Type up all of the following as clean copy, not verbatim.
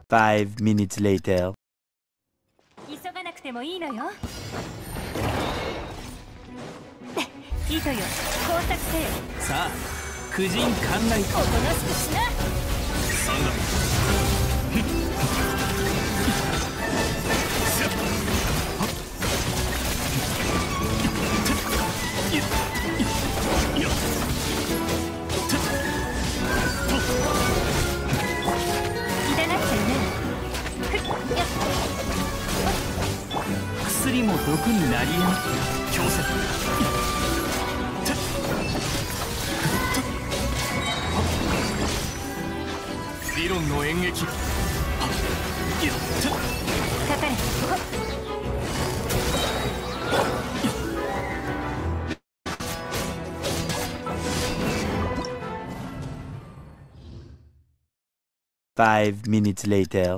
5 minutes later. 急がなくてもいいのよ。糸よ、工作せよ。 さあ、婦人観覧。 おとなしくしな。 サン痛がっちゃうね。 薬も毒になりえな強制。理論の演劇。かかれ。 5 minutes later.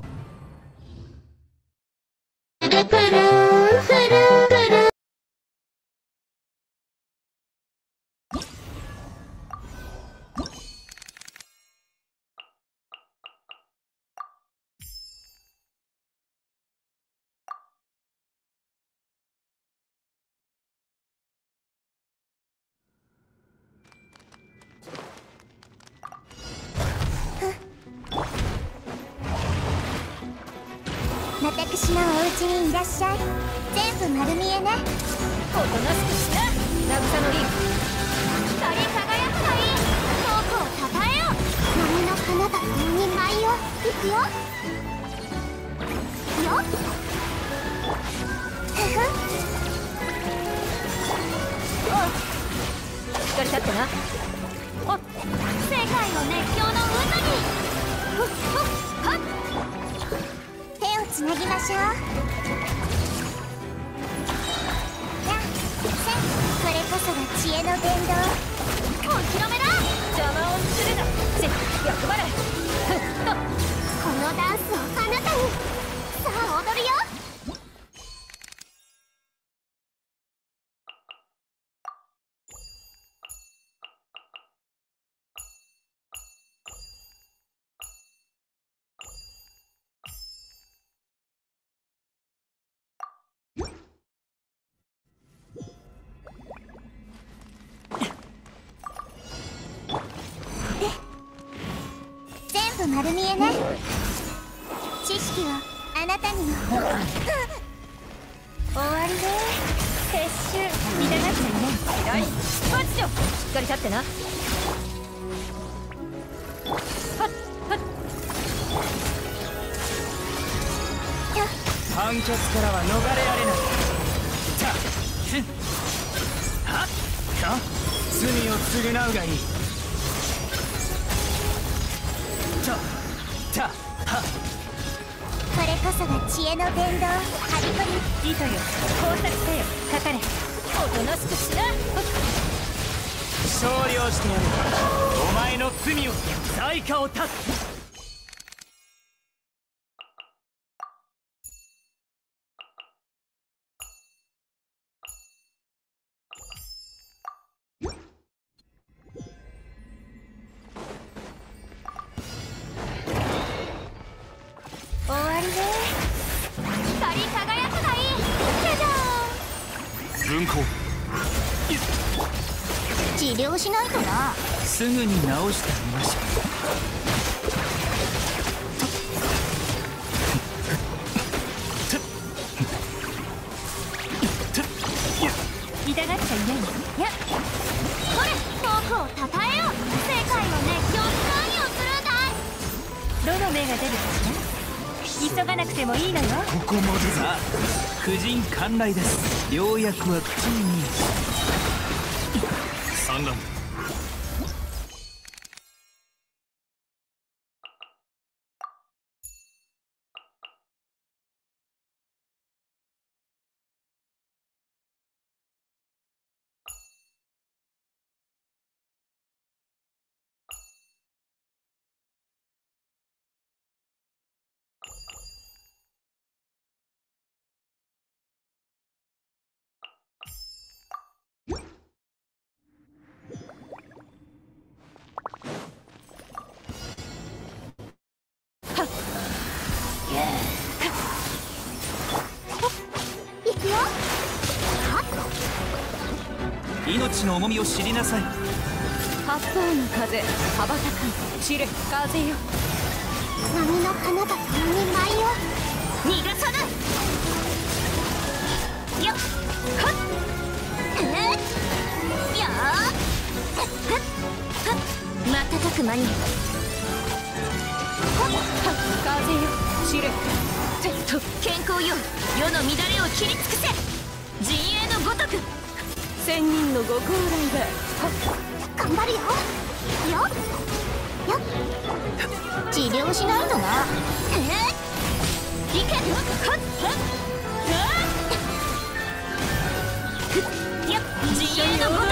私のお家にいらっしゃい。全部丸見えね。 おとなしくしな。慰のリン。 光り輝くがいい。遠くをたたえよ。波の花が共に舞いよ。いくよ。よっ。ふふ。 光り立ってな。 世界を熱狂の渦に。ふっふっはっ。手をつなぎましょう。やっせん。これこそが知恵の伝道。お披露目だ。 邪魔をするな。役払い。ふっと。 このダンスをあなたに。さあ踊るよ。全部丸見えね。知識をあなたにも。 終わりね。撤収。痛がっちゃうね。偉い。パッチョ。しっかり立ってな。はっはっ。 判決からは逃れられない。たふんはっか罪を償うがいい。たはっ。 これこそが知恵の伝道。ハリコリ。 糸よ、工作せよ。かかれ。おとなしくしな。 勝利をしてやる。お前の罪を罪価を断つ。 終わりね。光り輝くがいい。じゃじゃ文庫ーん。治療しないとな。 すぐに治してあげましょう。 痛がっちゃいないの。やっ。 これ遠くをたたえよ。世界の熱狂に何をするんだい。 どの目が出るかしら。急がなくてもいいのよ。 ここまでさあ、婦人観覧です。良薬は口に見え。産卵。 命の重みを知りなさい。 八方の風羽ばたかん散れ風よ。 波の花が共に舞いを逃がさぬ。よっはっよー瞬く間に風よ散れ。 健康よ、世の乱れを切り尽くせ。陣営のごとく千人のご高来だ。 頑張るよ。よっよっ治療しないとな。いけよっ陣営のご